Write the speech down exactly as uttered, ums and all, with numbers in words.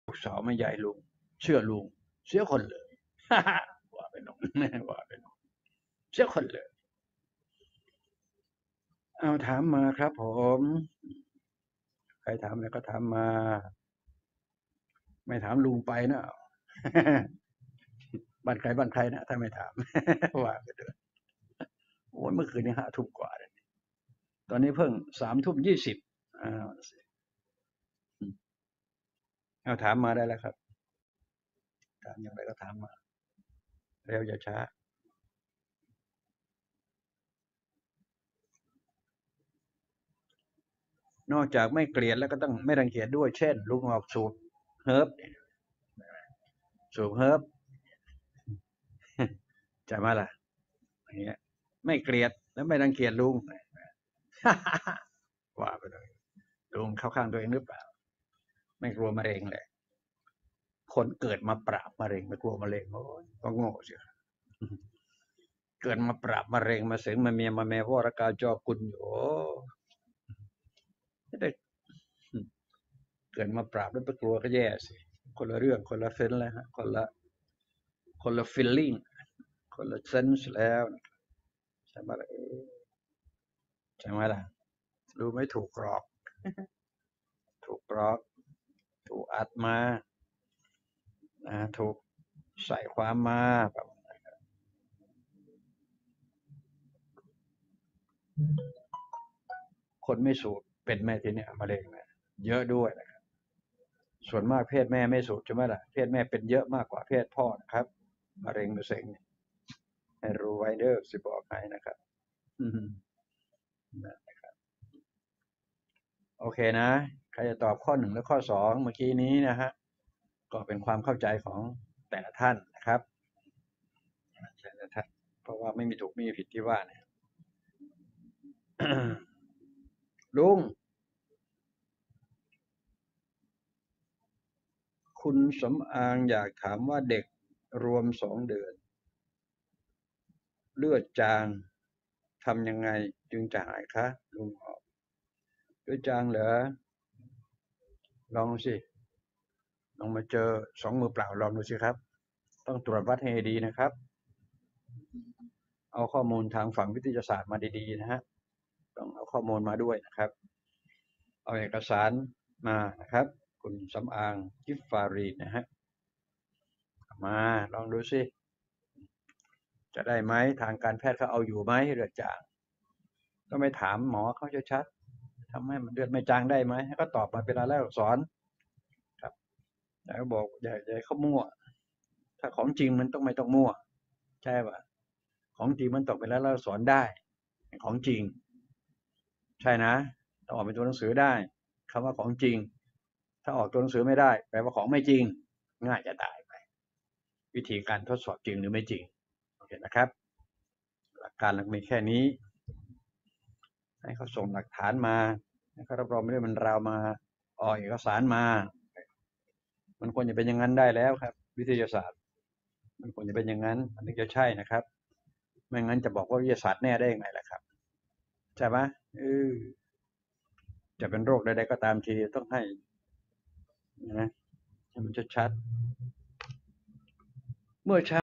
ลูกสาวไม่ใหญ่ลุงเชื่อลุงเสียคนเลยว่าไปน้องว่าไปน้องเสียคนเลยเอาถามมาครับผมใครถามอะไรก็ถามมาไม่ถามลุงไปนะบ้านใครบ้านใครนะถ้าไม่ถามว่าไปเถอะโอ้ยเมื่อคืนนี้ห้าทุ่มกว่าเลยตอนนี้เพิ่งสามทุ่มยี่สิบอ้าวเอาถามมาได้แล้วครับถามอย่างไรก็ถามมาเร็วอย่าช้านอกจากไม่เกลียดแล้วก็ต้องไม่รังเกียจด้วยเช่นลุงออกสูบเฮิร์บสูบเฮิร์บจะมาล่ะอย่างเงี้ยไม่เกลียดแล้วไม่รังเกียจลุงว่าไปเลยลุงเข้าข้างตัวเองหรือเปล่าไม่กลัวมะเร็งเลยคนเกิดมาปราบมะเร็งไม่กลัวมะเร็งโอ้ยก็โง่สิเกิดมาปราบมะเร็งมาเสงมาเมียมาแม่วรกาจอกุลอยู่ได้เกิดมาปราบแล้วไปกลัวก็แย่สิคนละเรื่องคนละเซนแล้วฮะคนละคนละฟีลลิ่งคนละเซนส์แล้วใช่ไหมล่ะใช่ไหมล่ะรู้ไม่ถูกกรอกถูกกรอกถูกอัดมานะถูกใส่ความมาแบบคนไม่สูบเป็นแม่ทีเนี่ยมะเร็งนะเยอะด้วยนะครับส่วนมากเพศแม่ไม่สูบใช่ไหมล่ะเพศแม่เป็นเยอะมากกว่าเพศพ่อนะครับมะเร็งมะเส็งให้รู้ไว้เด้อสิบอกให้นะครับโอเคนะใครจะตอบข้อหนึ่งและข้อสองเมื่อกี้นี้นะฮะก็เป็นความเข้าใจของแต่ละท่านนะครับแต่ละท่านเพราะว่าไม่มีถูกไม่มีผิดที่ว่าเนี่ยลุงคุณสำอางอยากถามว่าเด็กรวมสองเดือนเลือดจางทำยังไงจึงจะหายคะลุงบอกเลือดจางเหรอลองสิลองมาเจอสองมือเปล่าลองดูสิครับต้องตรวจวัดให้ดีนะครับเอาข้อมูลทางฝั่งวิทยาศาสตร์มาดีๆนะฮะต้องเอาข้อมูลมาด้วยนะครับเอาเอกสารมานะครับคุณสำอางกิฟฟารีนะฮะมาลองดูสิจะได้ไหมทางการแพทย์เขาเอาอยู่ไหมเลือดจางก็ไม่ถามหมอเขาจะชัดทำให้มันเลือดไม่จางได้ไหมก็ตอบมาเป็นรายลักษณ์อักษรครับแต่ก็บอกอย่าอย่าเขามั่วถ้าของจริงมันต้องไม่ต้องมั่วใช่ป่ะของจริงมันตกเป็นรายลักษณ์อักษรได้ของจริงใช่นะต้องออกเป็นตัวหนังสือได้คำว่าของจริงถ้าออกตัวหนังสือไม่ได้แปลว่าของไม่จริงง่ายจะตายไปวิธีการทดสอบจริงหรือไม่จริงโอเคนะครับหลักการมีแค่นี้ให้เขาส่งหลักฐานมาให้เขารับรองไม่ได้มันราวมาออกเอกสารมามันควรจะเป็นอย่างนั้นได้แล้วครับวิทยาศาสตร์มันควรจะเป็นอย่างนั้นมันถึงจะใช่นะครับไม่งั้นจะบอกว่าวิทยาศาสตร์แน่ได้ยังไงล่ะครับใช่ไหมเออจะเป็นโรคใดๆก็ตามทีต้องให้นะให้มันชัดๆเมื่อเช้า